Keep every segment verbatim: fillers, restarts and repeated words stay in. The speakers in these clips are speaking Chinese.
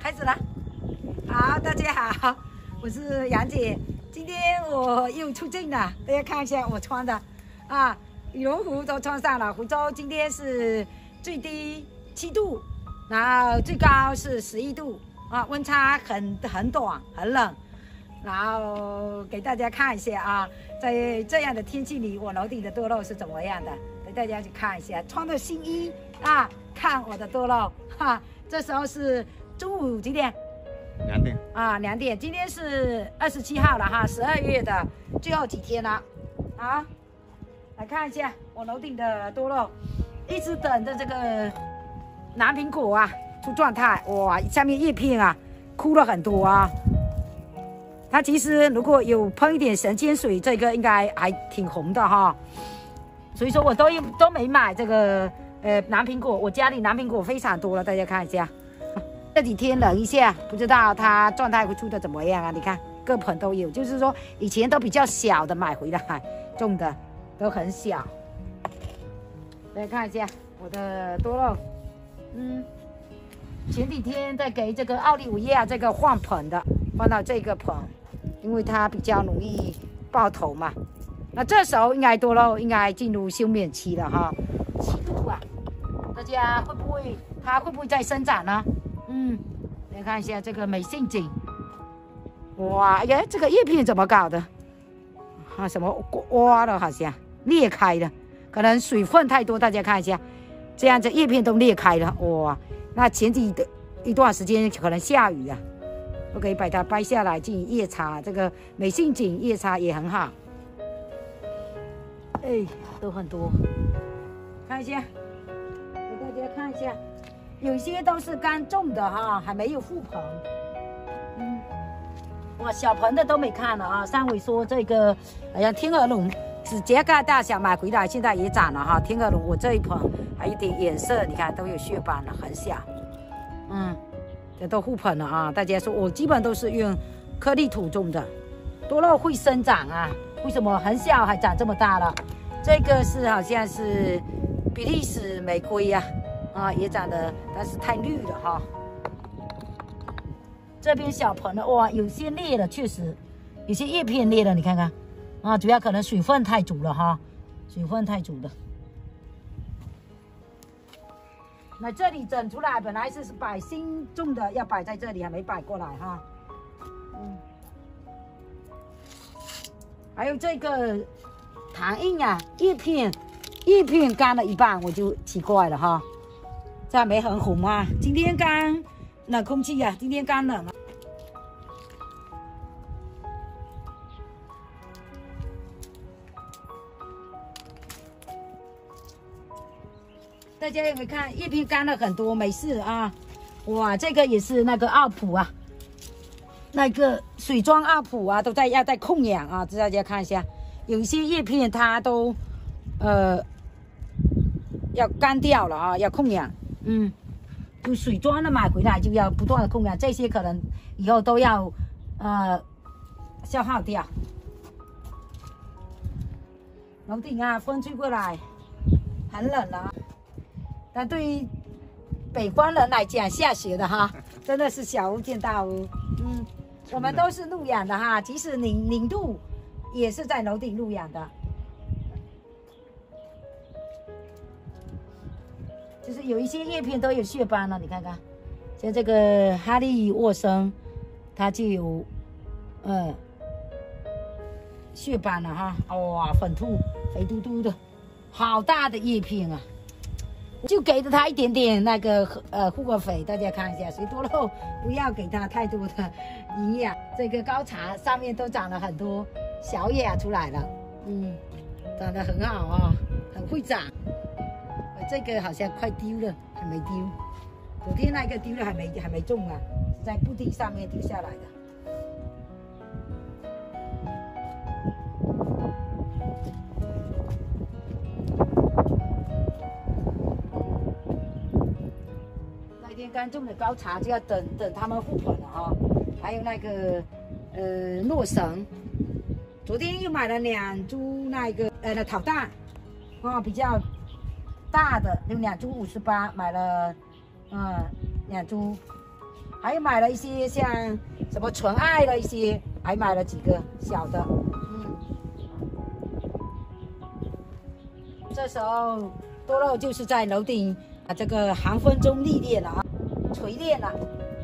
开始了。好，大家好，我是杨姐。今天我又出镜了，大家看一下我穿的啊，羽绒服都穿上了。湖州今天是最低七度，然后最高是十一度啊，温差很很短，很冷。然后给大家看一下啊，在这样的天气里，我楼顶的多肉是怎么样的，给大家去看一下。穿着新衣啊，看我的多肉哈。这时候是中午几点？ 两点啊，两点。今天是二十七号了哈，十二月的最后几天了。好，来看一下我楼顶的多肉，一直等着这个南苹果啊出状态。哇，下面叶片啊枯了很多啊。它其实如果有喷一点神仙水，这个应该还挺红的哈。所以说我都都没买这个呃南苹果，我家里南苹果非常多了，大家看一下。这几天冷一下，不知道它状态会出的怎么样啊？你看各盆都有，就是说以前都比较小的买回来种的都很小。大家看一下我的多肉，嗯，前几天在给这个奥利维亚这个换盆的，换到这个盆。因为它比较容易爆头嘛，那这时候应该多肉应该进入休眠期了哈。七度啊，大家会不会它会不会再生长呢？嗯，来看一下这个美信锦，哇呀，这个叶片怎么搞的？啊，什么挖了好像裂开了，可能水分太多，大家看一下，这样子叶片都裂开了，哇，那前几的一段时间可能下雨啊。都可以把它掰下来进行叶插，这个美信锦叶插也很好。哎，都很多，看一下，给大家看一下，有些都是刚种的哈，还没有复盆。嗯，哇，小盆的都没看了啊。上回说这个，好像天鹅绒指甲盖大小买回来，现在也长了哈。天鹅绒我这一盆还有点颜色，你看都有血斑了，很小。嗯。这都互盆了啊！大家说我基本都是用颗粒土种的，多肉会生长啊？为什么很小还长这么大了？这个是好像是比利时玫瑰呀、啊，啊也长得，但是太绿了哈。这边小盆的哇，有些裂了，确实有些叶片裂了，你看看啊，主要可能水分太足了哈，水分太足了。那这里整出来本来是摆新种的，要摆在这里，还没摆过来哈。嗯，还有这个糖印啊，叶片叶片干了一半，我就奇怪了哈，这还没很红啊。今天刚冷空气啊，今天刚冷啊。大家有没有看叶片干了很多，没事啊。哇，这个也是那个奥普啊，那个水庄奥普啊，都在要在控养啊，大家看一下，有一些叶片它都呃要干掉了啊，要控养。嗯，就水庄的买回来就要不断的控养，这些可能以后都要呃消耗掉。楼顶啊，风吹过来很冷了。但对于北方人来讲，下雪的哈，真的是小巫见大巫。嗯，我们都是露养的哈，即使零零度也是在楼顶露养的。就是有一些叶片都有血斑了，你看看，像这个哈利沃森，它就有呃血斑了哈，哇，粉兔肥嘟嘟的，好大的叶片啊！就给了它一点点那个呃复合肥，大家看一下，水多肉不要给它太多的营养。这个高茶上面都长了很多小芽出来了，嗯，长得很好啊，很会长。这个好像快丢了，还没丢。昨天那个丢了还没还没种啊，是在布地上面丢下来的。刚种的高茶就要等等它们复盆了哈，还有那个呃洛神，昨天又买了两株那个呃那桃蛋，啊比较大的有两株五十八，买了嗯两株， 还买了一些像什么纯爱的一些，还买了几个小的。嗯，这时候多肉就是在楼顶啊，这个寒风中历练了啊，锤炼了。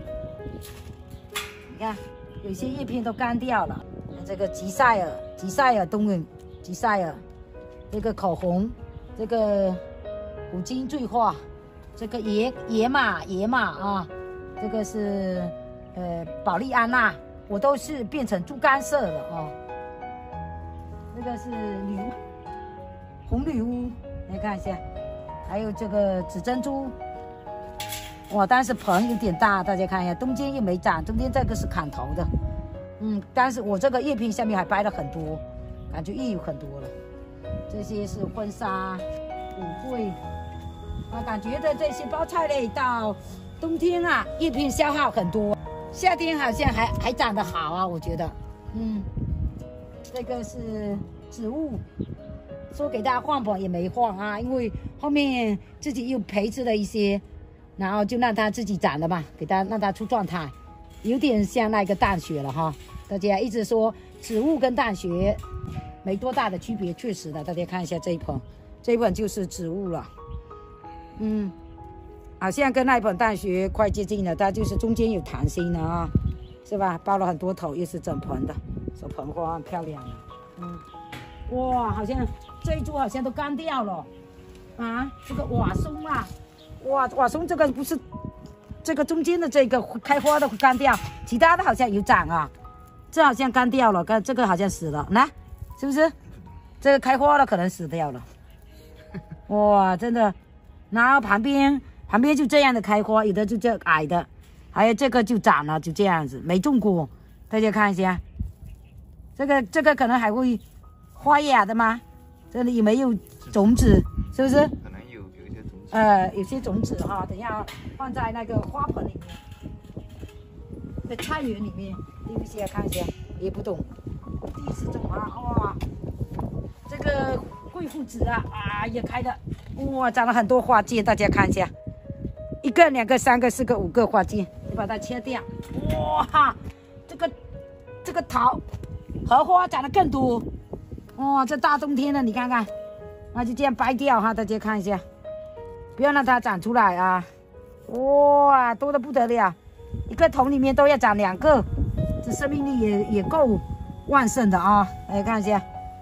你看，有些叶片都干掉了。这个吉赛尔，吉赛尔冬允，吉赛尔，这个口红，这个虎鲸醉化，这个野野马野马啊，这个是呃宝丽安娜，我都是变成猪肝色的哦。这个是女巫，红女巫，来看一下，还有这个紫珍珠。哇，但是盆有点大，大家看一下，中间又没长，中间这个是砍头的。嗯，但是我这个叶片下面还掰了很多，感觉又有很多了。这些是婚纱、舞会啊，感觉的这些包菜类到冬天啊，叶片消耗很多，夏天好像还还长得好啊，我觉得。嗯，这个是植物，说给大家换盆也没换啊，因为后面自己又培植了一些，然后就让它自己长了嘛，给它让它出状态。有点像那个淡雪了哈，大家一直说植物跟淡雪没多大的区别，确实的，大家看一下这一盆，这一盆就是植物了，嗯，好像跟那一盆淡雪快接近了，它就是中间有弹性的啊，是吧？包了很多头，又是整盆的，这盆花很漂亮的，嗯，哇，好像这一株好像都干掉了，啊，这个瓦松啊，哇，瓦松这个不是。这个中间的这个开花的会干掉，其他的好像有长啊，这好像干掉了，跟这个好像死了，来，是不是？这个开花了可能死掉了，哇，真的。然后旁边旁边就这样的开花，有的就这矮的，还有这个就长了，就这样子，没种过，大家看一下，这个这个可能还会发芽的吗？这里有没有种子？是不是？呃，有些种子哈，等一下放在那个花盆里面，在菜园里面丢一些看一下，也不懂，第一次种啊，哇，这个贵妇子啊，啊也开的，哇，长了很多花茎，大家看一下，一个、两个、三个、四个、五个花茎，你把它切掉，哇，这个这个桃荷花长得更多，哇，这大冬天的你看看，那就这样掰掉哈，大家看一下。不要让它长出来啊！哇，多得不得了，一个桶里面都要长两个，这生命力也也够旺盛的啊！大家看一下，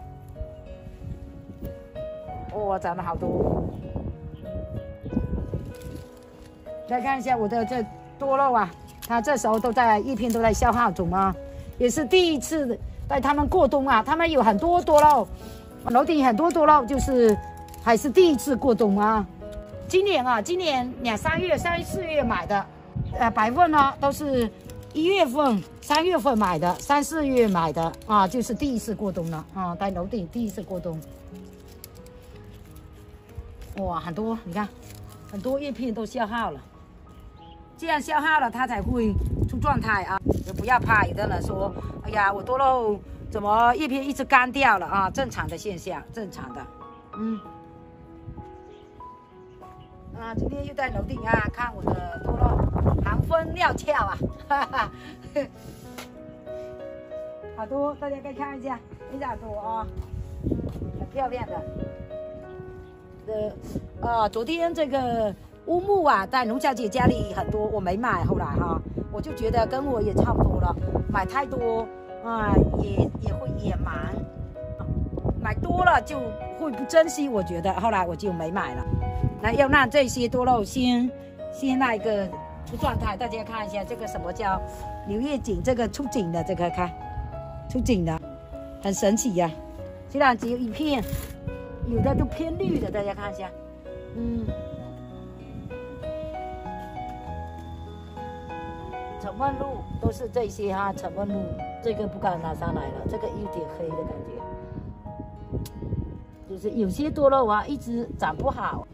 哇，长了好多。再看一下我的这多肉啊，它这时候都在叶片都在消耗中啊，也是第一次带它们过冬啊。它们有很多多肉，楼顶很多多肉，就是还是第一次过冬啊。今年啊，今年两三月、三四月买的，呃，白凤呢都是一月份、三月份买的，三四月买的啊，就是第一次过冬了啊，在楼顶第一次过冬。哇，很多，你看，很多叶片都消耗了，这样消耗了它才会出状态啊。就不要怕，有的人说，哎呀，我多肉怎么叶片一直干掉了啊？正常的现象，正常的，嗯。啊，今天又在楼顶啊，看我的多肉，寒风料峭啊，哈哈，好多，大家可以看一下，非常多啊，很漂亮的。呃，啊，昨天这个乌木啊，在龙小姐家里很多，我没买，后来哈，我就觉得跟我也差不多了，买太多啊，也也会野蛮，买多了就会不珍惜，我觉得，后来我就没买了。那要让这些多肉先先那一个出状态，大家看一下这个什么叫柳叶锦，这个出锦的这个看出锦的，很神奇呀、啊。虽然只有一片，有的都偏绿的，大家看一下，嗯，沉闷露都是这些哈，沉闷露这个不敢拿上来了，这个有点黑的感觉，就是有些多肉啊一直长不好。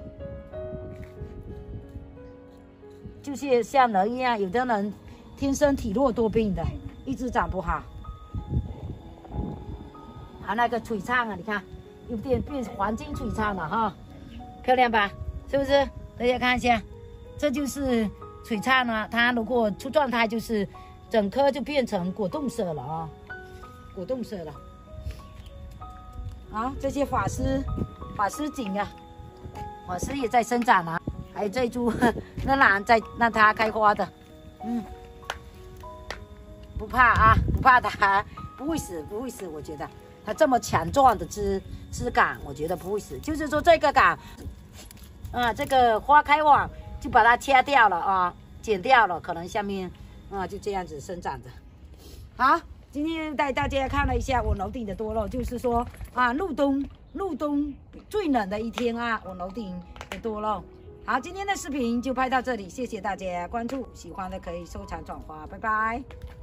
就是像人一样，有的人天生体弱多病的，一直长不好。还有那个璀璨啊，你看有点变黄金璀璨了哈，漂亮吧？是不是？大家看一下，这就是璀璨呢，它如果出状态，就是整颗就变成果冻色了啊，果冻色了。啊，这些法师法师景啊，法师也在生长啊，还有这一株那兰在让它开花的，嗯，不怕啊，不怕它，不会死，不会死，我觉得它这么强壮的枝枝杆，我觉得不会死。就是说这个杆，啊，这个花开网就把它切掉了啊，剪掉了，可能下面啊就这样子生长着。好，今天带大家看了一下我楼顶的多肉，就是说啊，入冬入冬最冷的一天啊，我楼顶的多肉。好，今天的视频就拍到这里，谢谢大家关注，喜欢的可以收藏转发，拜拜。